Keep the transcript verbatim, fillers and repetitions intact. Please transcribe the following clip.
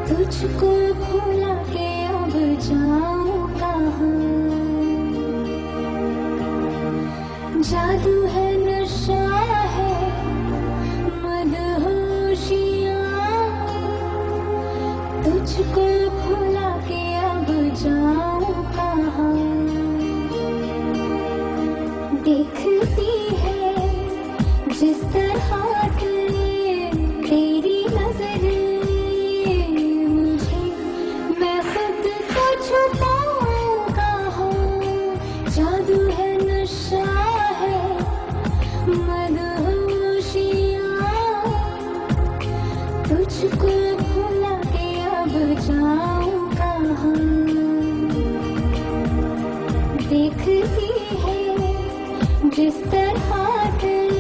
तुझको भुला के अब जाऊं कहाँ। जादू है नशा है मदहोशियाँ, तुझको भुला के अब जाऊं कहाँ। देखती है जिस तरह तेरी नजर मुझे, मैं खुद को छुपाऊं कहाँ। जादू है नशा है मदहोशियाँ, तुझको भुला के अब जाऊं कहाँ। देखती है जिस तरह